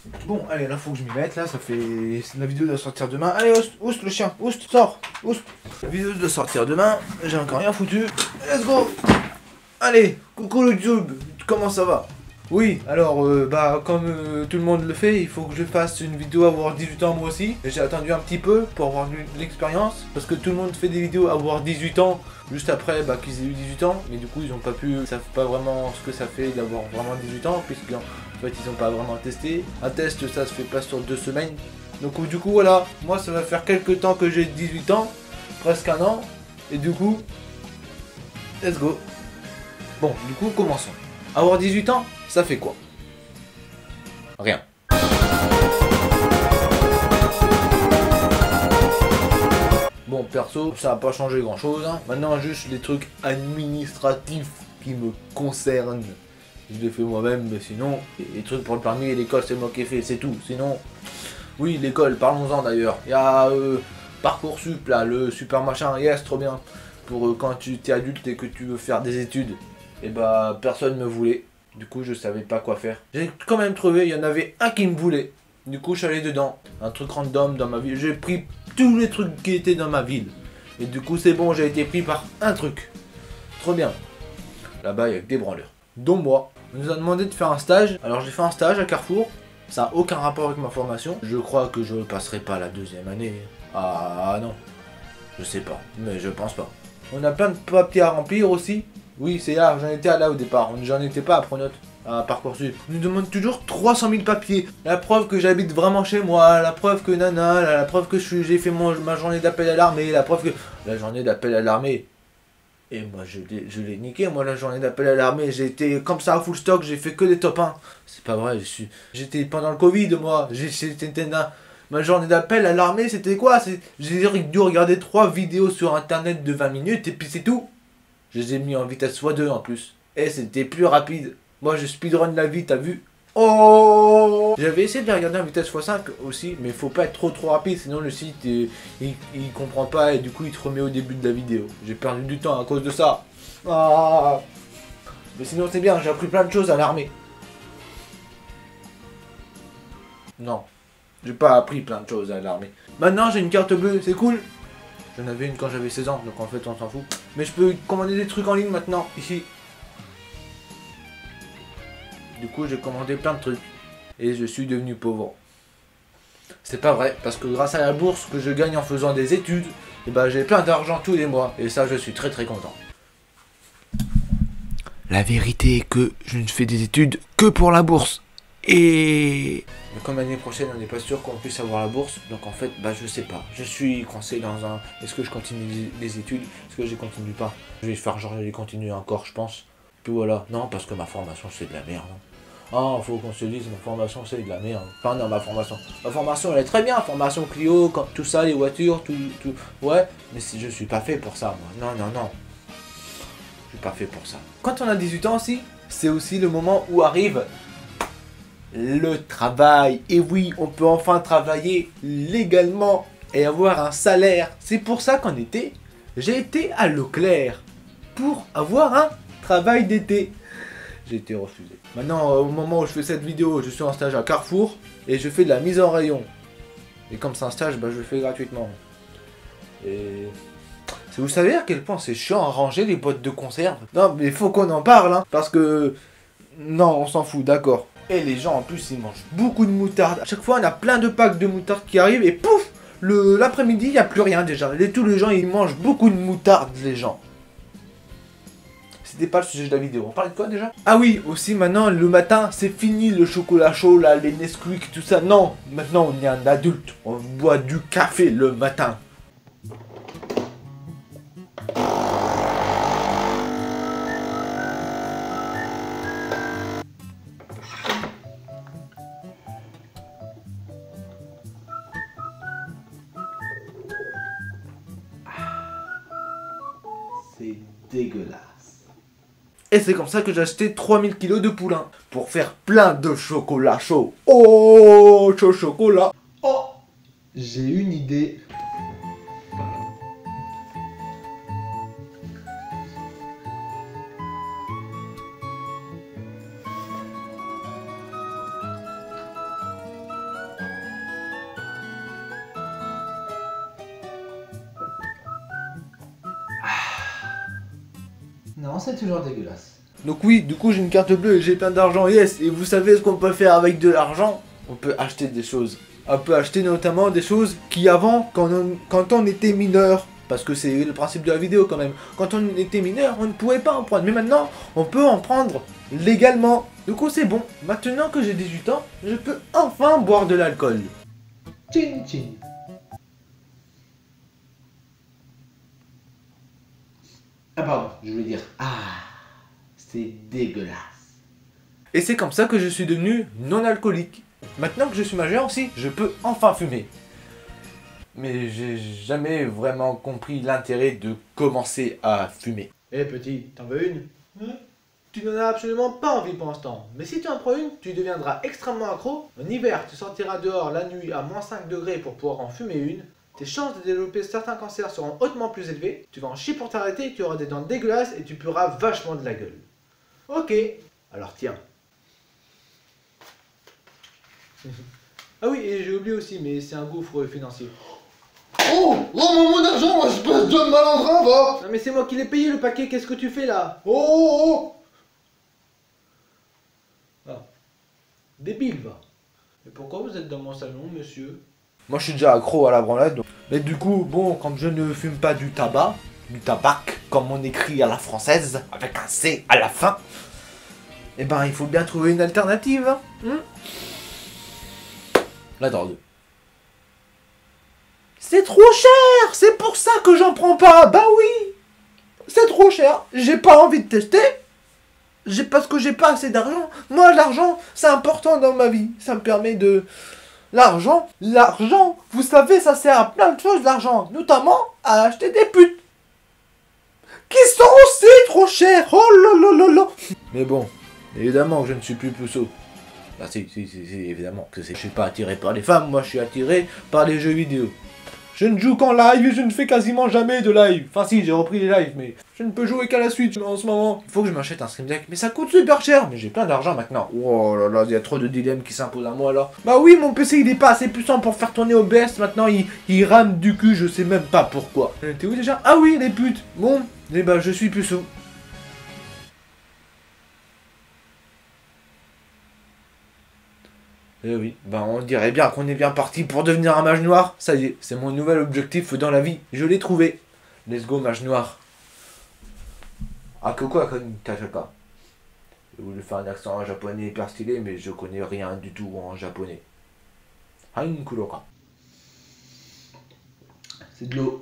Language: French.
Bon, allez, là, faut que je m'y mette, là, ça fait... La vidéo doit sortir demain. Allez, oust, le chien, oust, sors, oust. La vidéo doit sortir demain, j'ai encore rien foutu. Let's go. Allez, coucou le YouTube, comment ça va? Oui, alors, comme tout le monde le fait, il faut que je fasse une vidéo à avoir 18 ans moi aussi. J'ai attendu un petit peu pour avoir de l'expérience, parce que tout le monde fait des vidéos à avoir 18 ans, juste après qu'ils aient eu 18 ans, mais du coup ils ont pas pu, ils savent pas vraiment ce que ça fait d'avoir vraiment 18 ans, puisqu'en fait ils ont pas vraiment testé. Un test ça se fait pas sur 2 semaines. Donc du coup voilà, moi ça va faire quelques temps que j'ai 18 ans, presque un an, et du coup, let's go. Bon, du coup commençons. Avoir 18 ans, ça fait quoi? Rien. Bon, perso, ça n'a pas changé grand chose. Hein. Maintenant, juste les trucs administratifs qui me concernent. Je les fais moi-même, mais sinon, les trucs pour le permis et l'école, c'est moi qui ai fait, c'est tout. Sinon, oui, l'école, parlons-en d'ailleurs. Il y a Parcoursup, là, le super machin, yes, trop bien. Pour quand tu es adulte et que tu veux faire des études. Et bah, personne me voulait. Du coup, je savais pas quoi faire. J'ai quand même trouvé, il y en avait un qui me voulait. Du coup, je suis allé dedans. Un truc random dans ma ville. J'ai pris tous les trucs qui étaient dans ma ville. Et du coup, c'est bon, j'ai été pris par un truc. Trop bien. Là-bas, il y a que des branleurs. Dont moi. On nous a demandé de faire un stage. Alors, j'ai fait un stage à Carrefour. Ça n'a aucun rapport avec ma formation. Je crois que je ne passerai pas la deuxième année. Ah non. Je sais pas. Mais je pense pas. On a plein de papiers à remplir aussi. Oui, c'est là, j'en étais là au départ, j'en étais pas à Pronote, à Parcoursup. On nous demande toujours 300 000 papiers. La preuve que j'habite vraiment chez moi, la preuve que nana, la preuve que j'ai fait ma journée d'appel à l'armée, la preuve que... La journée d'appel à l'armée. Et moi je l'ai niqué, moi la journée d'appel à l'armée, j'ai été comme ça à full stock, j'ai fait que des top 1. C'est pas vrai, j'étais pendant le Covid moi, ma journée d'appel à l'armée c'était quoi? J'ai dû regarder 3 vidéos sur internet de 20 minutes et puis c'est tout. Je les ai mis en vitesse x2 en plus. Et c'était plus rapide. Moi je speedrun la vie, t'as vu? Oh! J'avais essayé de les regarder en vitesse x5 aussi, mais faut pas être trop rapide, sinon le site il comprend pas et du coup il te remet au début de la vidéo. J'ai perdu du temps à cause de ça. Ah! Mais sinon c'est bien, j'ai appris plein de choses à l'armée. Non, j'ai pas appris plein de choses à l'armée. Maintenant j'ai une carte bleue, c'est cool. J'en avais une quand j'avais 16 ans, donc en fait on s'en fout. Mais je peux commander des trucs en ligne maintenant, ici. Du coup j'ai commandé plein de trucs. Et je suis devenu pauvre. C'est pas vrai, parce que grâce à la bourse que je gagne en faisant des études, et ben j'ai plein d'argent tous les mois. Et ça je suis très content. La vérité est que je ne fais des études que pour la bourse. Et... Mais comme l'année prochaine on n'est pas sûr qu'on puisse avoir la bourse, donc en fait je sais pas. Je suis coincé dans un... Est-ce que je continue les études? Est-ce que je les continue pas? Je vais faire genre je les continue encore je pense. Puis voilà. Non parce que ma formation c'est de la merde. Ah, faut qu'on se dise ma formation c'est de la merde. Enfin non ma formation. Ma formation elle est très bien, formation Clio, tout ça, les voitures, tout. Ouais, mais si je suis pas fait pour ça moi. Non. Je suis pas fait pour ça. Quand on a 18 ans aussi, c'est aussi le moment où arrive le travail. Et oui, on peut enfin travailler légalement et avoir un salaire. C'est pour ça qu'en été, j'ai été à Leclerc pour avoir un travail d'été. J'ai été refusé. Maintenant, au moment où je fais cette vidéo, je suis en stage à Carrefour et je fais de la mise en rayon. Et comme c'est un stage, je le fais gratuitement. Et... Vous savez à quel point c'est chiant à ranger les boîtes de conserve? Non, mais faut qu'on en parle, hein, parce que... Non, on s'en fout, d'accord. Et les gens, en plus, ils mangent beaucoup de moutarde. À chaque fois, on a plein de packs de moutarde qui arrivent et pouf, l'après-midi, il n'y a plus rien déjà. Tous les gens, ils mangent beaucoup de moutarde, les gens. C'était pas le sujet de la vidéo. On parlait de quoi déjà? Ah oui, aussi maintenant, le matin, c'est fini le chocolat chaud, là, les Nesquik, tout ça. Non, maintenant, on est un adulte. On boit du café le matin. C'est dégueulasse. Et c'est comme ça que j'ai acheté 3000 kilos de poulain. Pour faire plein de chocolat chaud. Oh, chaud chocolat. Oh, j'ai une idée. Non, c'est toujours dégueulasse. Donc oui, du coup j'ai une carte bleue et j'ai plein d'argent, yes. Et vous savez ce qu'on peut faire avec de l'argent? On peut acheter des choses. On peut acheter notamment des choses qui avant, quand on était mineur, parce que c'est le principe de la vidéo quand même, quand on était mineur, on ne pouvait pas en prendre. Mais maintenant, on peut en prendre légalement. Du coup c'est bon, maintenant que j'ai 18 ans, je peux enfin boire de l'alcool. Tchin tchin. Ah pardon, je voulais dire, c'est dégueulasse. Et c'est comme ça que je suis devenu non alcoolique. Maintenant que je suis majeur aussi, je peux enfin fumer. Mais j'ai jamais vraiment compris l'intérêt de commencer à fumer. Eh petit, t'en veux une? Tu n'en as absolument pas envie pour l'instant. Mais si tu en prends une, tu deviendras extrêmement accro. En hiver, tu sortiras dehors la nuit à moins 5 degrés pour pouvoir en fumer une. Tes chances de développer certains cancers seront hautement plus élevées. Tu vas en chier pour t'arrêter, tu auras des dents dégueulasses et tu pueras vachement de la gueule. Ok, alors tiens. Ah oui, et j'ai oublié aussi, mais c'est un gouffre financier. Oh, rends-moi mon argent, espèce de malandrin, va! Non mais c'est moi qui l'ai payé le paquet, qu'est-ce que tu fais là? Oh! Ah. Débile va. Mais pourquoi vous êtes dans mon salon, monsieur? Moi je suis déjà accro à la branlette. Donc... Mais du coup, bon, comme je ne fume pas du tabac, comme on écrit à la française, avec un C à la fin, eh ben il faut bien trouver une alternative. Hein. La drogue. C'est trop cher, c'est pour ça que j'en prends pas. Bah oui, c'est trop cher. J'ai pas envie de tester. Parce que j'ai pas assez d'argent. Moi, l'argent, c'est important dans ma vie. Ça me permet de... L'argent, vous savez, ça sert à plein de choses, l'argent. Notamment à acheter des putes. Qui sont aussi trop chères. Oh là là là là. Mais bon, évidemment que je ne suis plus puceau. Ah si, évidemment que je suis pas attiré par les femmes. Moi, je suis attiré par les jeux vidéo. Je ne joue qu'en live et je ne fais quasiment jamais de live. Enfin si, j'ai repris les lives, mais je ne peux jouer qu'à la Switch en ce moment. Il faut que je m'achète un Stream Deck, mais ça coûte super cher. Mais j'ai plein d'argent maintenant. Oh là là, il y a trop de dilemmes qui s'imposent à moi là. Bah oui, mon PC il est pas assez puissant pour faire tourner OBS. Maintenant il rame du cul, je sais même pas pourquoi. T'es où déjà? Ah oui, les putes. Bon, eh bah je suis puceau. Eh oui, bah on dirait bien qu'on est bien parti pour devenir un mage noir. Ça y est, c'est mon nouvel objectif dans la vie. Je l'ai trouvé. Let's go, mage noir. Ah, que quoi, Kachaka? Je voulais faire un accent japonais hyper stylé, mais je connais rien du tout en japonais. Hankuroka. C'est de l'eau.